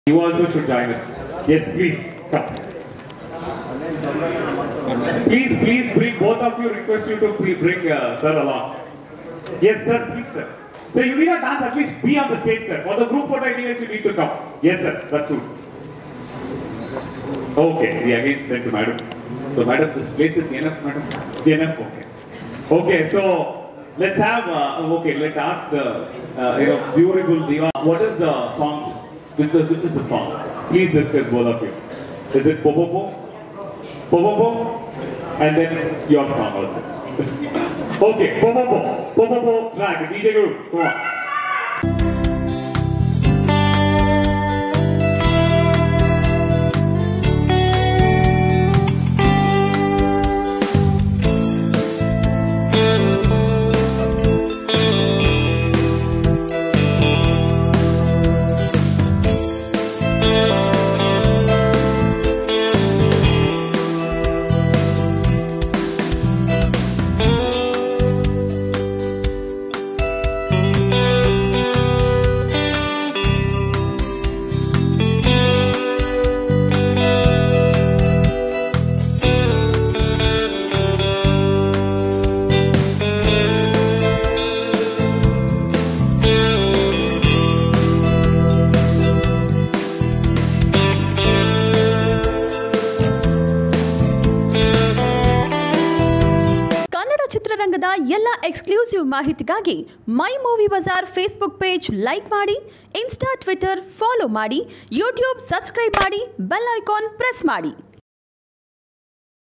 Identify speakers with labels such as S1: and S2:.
S1: You also should join us. Yes, please. Come. Please bring both of you. Request you to bring sir along. Yes, sir. Please, sir. So you need a dance. At least be on the stage, sir. For the group photo, anyways, you need to come. Yes, sir. That's good. Okay. We again said to madam. So, madam, this place is enough, madam. Enough. Okay. Okay. So let's have. Okay. Let's ask the beautiful diva. What is the songs? Which is the song? Please discuss both of you. Is it Popopo? Popopo? And then your song also. Okay, Popopo. Popopo track. DJ Guru, come on.
S2: ಚಿತ್ರರಂಗದ ಎಲ್ಲ exclusive ಮಾಹಿತಿಗಾಗಿ My Movie Bazaar Facebook page like ಮಾಡಿ, Insta Twitter follow ಮಾಡಿ, YouTube subscribe ಮಾಡಿ, bell icon press ಮಾಡಿ.